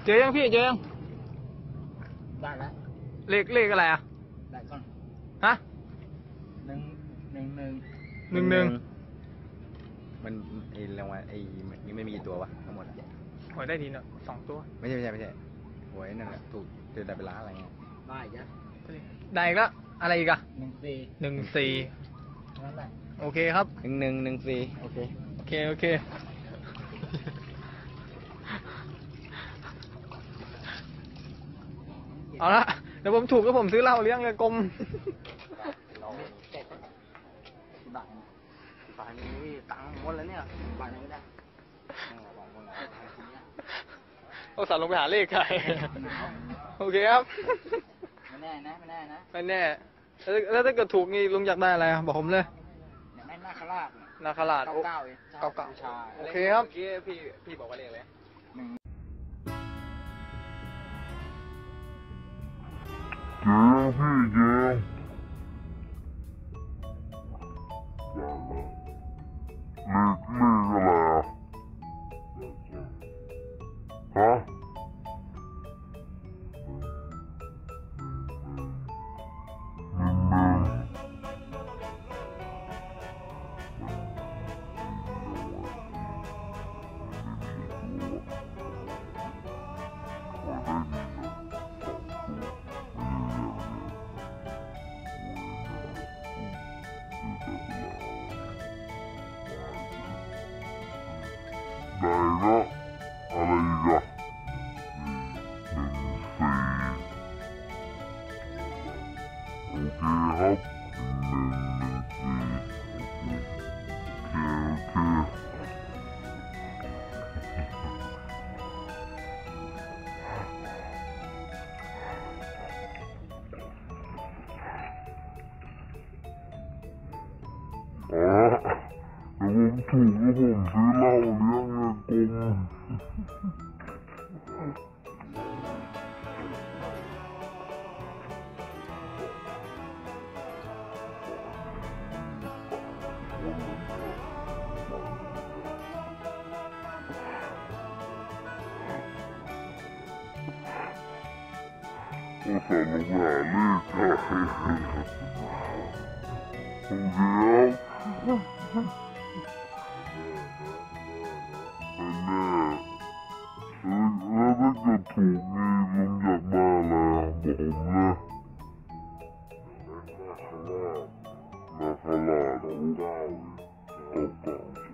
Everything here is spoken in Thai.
เจอยังพี่เจอยังได้แล้วเลขอะไรอ่ะได้ก่อนฮะหนึ่งมันไอ้รางวัลไอ้นี่ไม่มีตัววะทั้งหมดหวยได้ทีน่ะ2 ตัวไม่ใช่หวยนั่นแหละถูกเจอแต่เป็นล้านอะไรเงี้ยได้จ้ะได้อีกแล้วอะไรอีกอะ 14นั่นแหละโอเคครับ 14โอเคเอาละเดี๋ยวผมถูกก็ผมซื้อเหล้าเลี้ยงเลยกลมบาทนี้ตังค์หมดแล้วเนี่ยบาทนี้ไม่ได้เอาสารลงไปหาเลขใครโอเคครับไม่แน่นะไม่แน่แล้วถ้าเกิดถูกนี่ลุงอยากได้อะไรบอกผมเลยอยากได้นาคราช 99เอง99โอเคครับพี่บอกว่าเลขอะไรได้ก็อะไรอีกอะ14โอเคครับ114โอเคเดี๋ยวผมถูกแล้วผมซื้อเหล้าเลี้ยงเงินกงโอ้สารลงหาเลขใช่โอเคครับแล้วถ้าเกิดถูกนี่ลุงอยากได้อะไรบอกผมนะนาคราชเก้า